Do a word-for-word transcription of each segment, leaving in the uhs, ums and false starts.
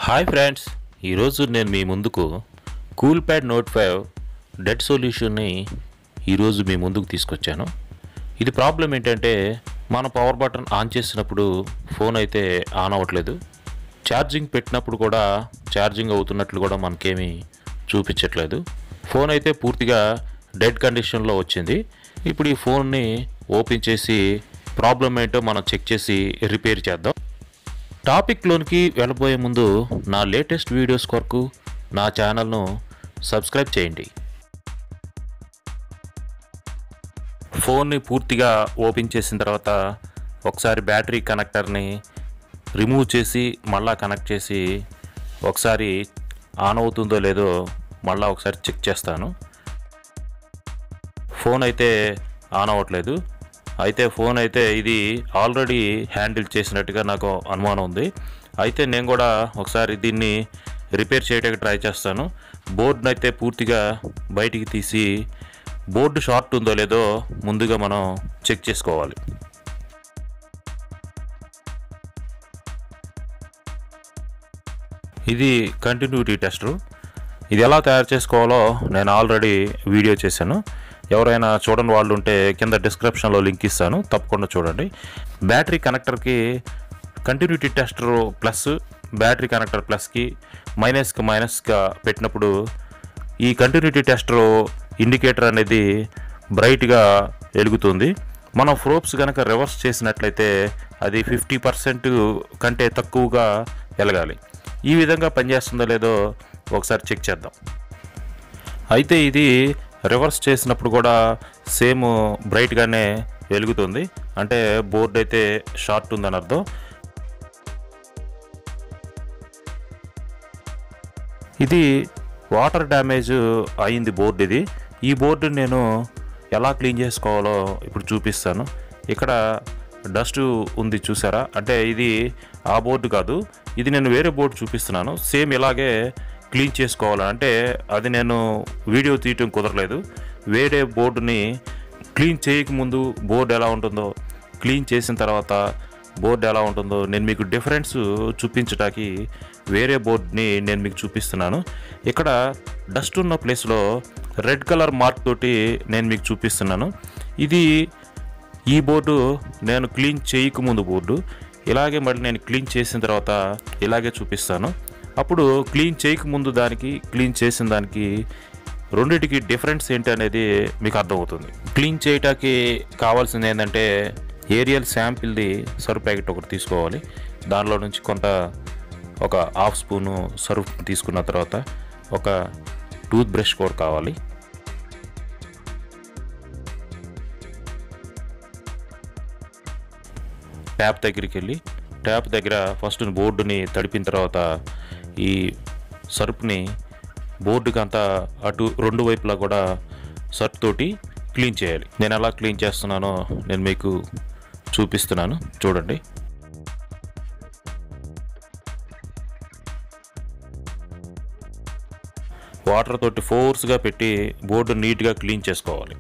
Hi friends, ఈరోజు నేను మీ ముందుకు Coolpad note five dead సొల్యూషన్ని ఈరోజు మీ ముందుకు తీసుకొచ్చాను. ఇది ప్రాబ్లం ఏంటంటే మన పవర్ బటన్ ఆన్ చేసినప్పుడు ఫోన్ అయితే ఆన్ అవ్వట్లేదు. ఛార్జింగ్ పెట్టినప్పుడు కూడా ఛార్జింగ్ అవుతున్నట్లు కూడా మనకేమీ చూపించట్లేదు. ఫోన్ అయితే పూర్తిగా డెడ్ కండిషన్లో వచ్చింది. ఇప్పుడు ఈ ఫోన్ని ఓపెన్ చేసి ప్రాబ్లం ఏంటో మనం చెక్ చేసి రిపేర్ చేద్దాం. టాపిక్లోనికి వెళ్ళబోయే ముందు నా లేటెస్ట్ వీడియోస్ కొరకు నా ఛానల్ను సబ్స్క్రైబ్ చేయండి. ఫోన్ని పూర్తిగా ఓపెన్ చేసిన తర్వాత ఒకసారి బ్యాటరీ కనెక్టర్ని రిమూవ్ చేసి మళ్ళా కనెక్ట్ చేసి ఒకసారి ఆన్ అవుతుందో లేదో మళ్ళీ ఒకసారి చెక్ చేస్తాను. ఫోన్ అయితే ఆన్ అవ్వట్లేదు. అయితే ఫోన్ అయితే ఇది ఆల్రెడీ హ్యాండిల్ చేసినట్టుగా నాకు అనుమానం ఉంది. అయితే నేను కూడా ఒకసారి దీన్ని రిపేర్ చేయడానికి ట్రై చేస్తాను. బోర్డును అయితే పూర్తిగా బయటికి తీసి బోర్డు షార్ట్ ఉందో లేదో ముందుగా మనం చెక్ చేసుకోవాలి. ఇది కంటిన్యూటీ టెస్టర్. ఇది ఎలా తయారు చేసుకోవాలో నేను ఆల్రెడీ వీడియో చేశాను. ఎవరైనా చూడని వాళ్ళు ఉంటే కింద డిస్క్రిప్షన్లో లింక్ ఇస్తాను, తప్పకుండా చూడండి. బ్యాటరీ కనెక్టర్కి continuity tester plus, battery connector ప్లస్కి మైనస్కి మైనస్గా పెట్టినప్పుడు ఈ కంటిన్యూటీ టెస్టర్ ఇండికేటర్ అనేది బ్రైట్గా వెలుగుతుంది. మనం ప్రోబ్స్ కనుక రివర్స్ చేసినట్లయితే అది ఫిఫ్టీ పర్సెంట్ కంటే తక్కువగా వెలగాలి. ఈ విధంగా పనిచేస్తుందో లేదో ఒకసారి చెక్ చేద్దాం. అయితే ఇది రివర్స్ చేసినప్పుడు కూడా సేమ్ బ్రైట్గానే వెలుగుతుంది, అంటే బోర్డు అయితే షార్ట్ ఉందని అర్థం. ఇది వాటర్ డ్యామేజ్ అయింది బోర్డు. ఇది ఈ బోర్డు నేను ఎలా క్లీన్ చేసుకోవాలో ఇప్పుడు చూపిస్తాను. ఇక్కడ డస్ట్ ఉంది చూసారా, అంటే ఇది ఆ బోర్డు కాదు, ఇది నేను వేరే బోర్డు చూపిస్తున్నాను. సేమ్ ఇలాగే క్లీన్ చేసుకోవాలి. అంటే అది నేను వీడియో తీయటం కుదరలేదు. వేరే బోర్డుని క్లీన్ చేయకముందు బోర్డు ఎలా ఉంటుందో, క్లీన్ చేసిన తర్వాత బోర్డు ఎలా ఉంటుందో నేను మీకు డిఫరెన్స్ చూపించడానికి వేరే బోర్డుని నేను మీకు చూపిస్తున్నాను. ఇక్కడ డస్ట్ ఉన్న ప్లేస్లో రెడ్ కలర్ మార్క్ తోటి నేను మీకు చూపిస్తున్నాను. ఇది ఈ బోర్డు నేను క్లీన్ చేయకముందు బోర్డు. ఇలాగే మళ్ళీ నేను క్లీన్ చేసిన తర్వాత ఇలాగే చూపిస్తాను. అప్పుడు క్లీన్ చేయకముందు దానికి, క్లీన్ చేసిన దానికి రెండింటికి డిఫరెన్స్ ఏంటి అనేది మీకు అర్థమవుతుంది. క్లీన్ చేయటానికి కావాల్సింది ఏంటంటే ఏరియల్ శాంపిల్ది సర్ఫ్ ప్యాకెట్ ఒకటి తీసుకోవాలి. దానిలో నుంచి కొంత ఒక హాఫ్ స్పూను సర్ఫ్ తీసుకున్న తర్వాత ఒక టూత్ బ్రష్ కూడా కావాలి. ట్యాప్ దగ్గరికి వెళ్ళి ట్యాప్ దగ్గర ఫస్ట్ బోర్డుని తడిపిన తర్వాత ఈ సర్ఫ్ని బోర్డుకి అంతా అటు రెండు వైపులా కూడా సర్ఫ్ తోటి క్లీన్ చేయాలి. నేను ఎలా క్లీన్ చేస్తున్నానో నేను మీకు చూపిస్తున్నాను, చూడండి. వాటర్ తోటి ఫోర్స్గా పెట్టి బోర్డు నీట్గా క్లీన్ చేసుకోవాలి.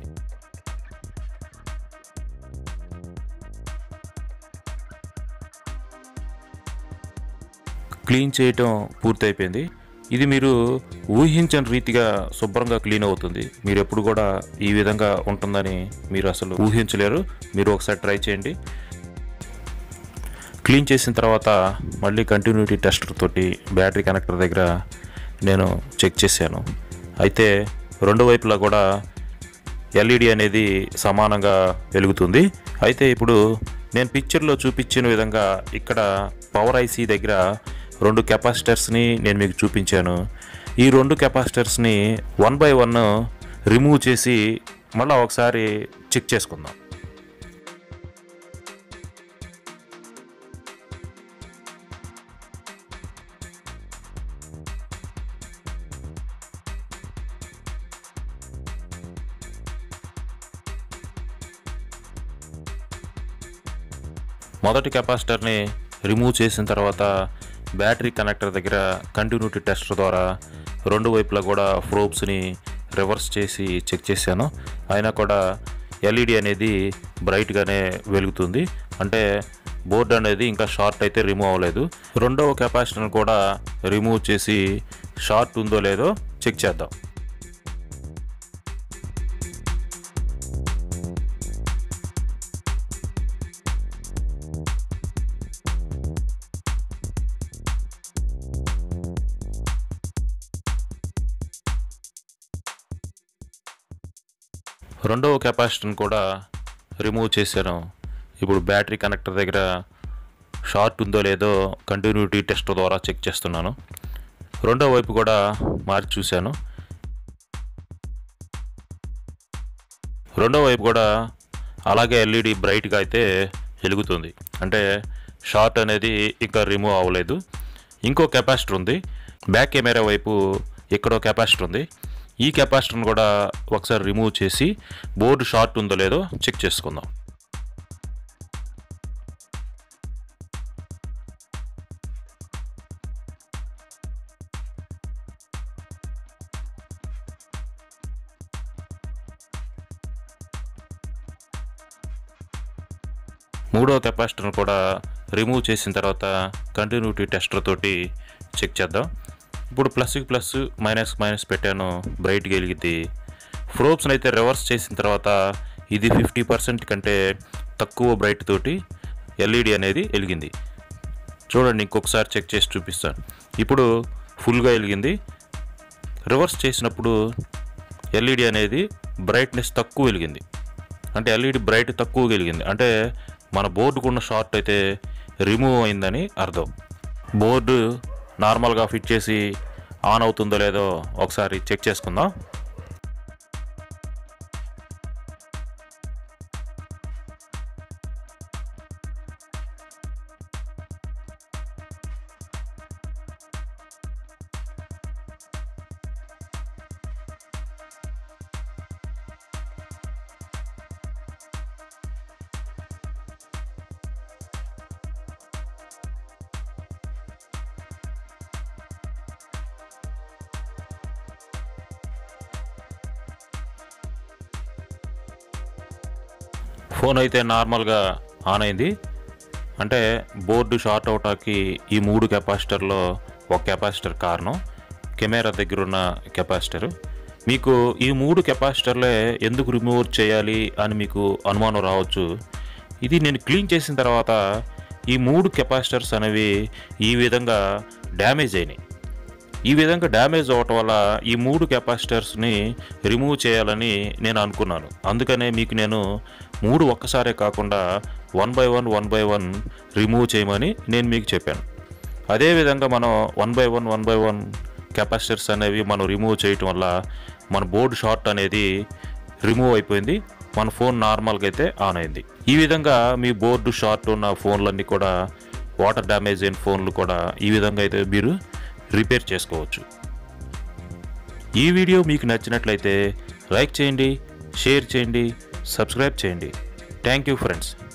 క్లీన్ చేయటం పూర్తయిపోయింది. ఇది మీరు ఊహించని రీతిగా శుభ్రంగా క్లీన్ అవుతుంది. మీరు ఎప్పుడు కూడా ఈ విధంగా ఉంటుందని మీరు అసలు ఊహించలేరు. మీరు ఒకసారి ట్రై చేయండి. క్లీన్ చేసిన తర్వాత మళ్ళీ కంటిన్యూటీ టెస్టర్ తోటి బ్యాటరీ కనెక్టర్ దగ్గర నేను చెక్ చేశాను. అయితే రెండు వైపులా కూడా ఎల్ఈడి అనేది సమానంగా వెలుగుతుంది. అయితే ఇప్పుడు నేను పిక్చర్లో చూపించిన విధంగా ఇక్కడ పవర్ ఐసీ దగ్గర రెండు కెపాసిటర్స్ని నేను మీకు చూపించాను. ఈ రెండు కెపాసిటర్స్ని వన్ బై వన్ రిమూవ్ చేసి మళ్ళీ ఒకసారి చెక్ చేసుకుందాం. మొదటి కెపాసిటర్ని రిమూవ్ చేసిన తర్వాత బ్యాటరీ కనెక్టర్ దగ్గర కంటిన్యూటీ టెస్టర్ ద్వారా రెండు వైపులా కూడా ప్రోబ్స్ని రివర్స్ చేసి చెక్ చేశాను. అయినా కూడా ఎల్ఈడి అనేది బ్రైట్గానే వెలుగుతుంది. అంటే బోర్డు అనేది ఇంకా షార్ట్ అయితే రిమూవ్ అవ్వలేదు. రెండవ కెపాసిటర్ని కూడా రిమూవ్ చేసి షార్ట్ ఉందో లేదో చెక్ చేద్దాం. రెండవ కెపాసిటర్ని కూడా రిమూవ్ చేశాను. ఇప్పుడు బ్యాటరీ కనెక్టర్ దగ్గర షార్ట్ ఉందో లేదో కంటిన్యూటీ టెస్ట్ ద్వారా చెక్ చేస్తున్నాను. రెండో వైపు కూడా మార్చి చూశాను. రెండో వైపు కూడా అలాగే ఎల్ఈడి బ్రైట్గా అయితే వెలుగుతుంది. అంటే షార్ట్ అనేది ఇంకా రిమూవ్ అవ్వలేదు. ఇంకో కెపాసిటర్ ఉంది. బ్యాక్ కెమెరా వైపు ఎక్కడో కెపాసిటర్ ఉంది. ఈ కెపాసిటర్ని కూడా ఒకసారి రిమూవ్ చేసి బోర్డు షార్ట్ ఉందో లేదో చెక్ చేసుకుందాం. మూడో కెపాసిటర్ని కూడా రిమూవ్ చేసిన తర్వాత కంటిన్యూటీ టెస్టర్ తోటి చెక్ చేద్దాం. ఇప్పుడు ప్లస్కి ప్లస్ మైనస్ మైనస్ పెట్టాను, బ్రైట్గా వెలిగింది. ప్రోబ్స్ని అయితే రివర్స్ చేసిన తర్వాత ఇది ఫిఫ్టీ పర్సెంట్ కంటే తక్కువ బ్రైట్ తోటి ఎల్ఈడి అనేది వెలిగింది. చూడండి, ఇంకొకసారి చెక్ చేసి చూపిస్తాను. ఇప్పుడు ఫుల్గా వెలిగింది. రివర్స్ చేసినప్పుడు ఎల్ఈడి అనేది బ్రైట్నెస్ తక్కువ వెలిగింది. అంటే ఎల్ఈడి బ్రైట్ తక్కువ వెలిగింది అంటే మన బోర్డుకున్న షార్ట్ అయితే రిమూవ్ అయిందని అర్థం. బోర్డు నార్మల్గా ఫిట్ చేసి ఆన్ అవుతుందో లేదో ఒకసారి చెక్ చేసుకుందాం. ఫోన్ అయితే నార్మల్గా ఆన్ అయింది. అంటే బోర్డు షార్ట్ అవటానికి ఈ మూడు కెపాసిటర్లో ఒక కెపాసిటర్ కారణం, కెమెరా దగ్గర ఉన్న కెపాసిటర్. మీకు ఈ మూడు కెపాసిటర్లే ఎందుకు రిమూవ్ చేయాలి అని మీకు అనుమానం రావచ్చు. ఇది నేను క్లీన్ చేసిన తర్వాత ఈ మూడు కెపాసిటర్స్ అనేవి ఈ విధంగా డ్యామేజ్ అయినాయి. ఈ విధంగా డ్యామేజ్ అవ్వటం వల్ల ఈ మూడు కెపాసిటర్స్ని రిమూవ్ చేయాలని నేను అనుకున్నాను. అందుకనే మీకు నేను మూడు ఒక్కసారే కాకుండా one by one one by one remove చేయమని నేను మీకు చెప్పాను. అదేవిధంగా మనం one by one one by one capacitors అనేవి మనం రిమూవ్ చేయటం వల్ల మన బోర్డు షార్ట్ అనేది రిమూవ్ అయిపోయింది. మన ఫోన్ నార్మల్గా అయితే ఆన్ అయింది. ఈ విధంగా మీ బోర్డు షార్ట్ ఉన్న ఫోన్లన్నీ కూడా, వాటర్ డ్యామేజ్ అయిన ఫోన్లు కూడా ఈ విధంగా అయితే మీరు రిపేర్ చేసుకోవచ్చు. ఈ వీడియో మీకు నచ్చినట్లయితే లైక్ చేయండి, షేర్ చేయండి, సబ్స్క్రైబ్ చేయండి. Thank you friends.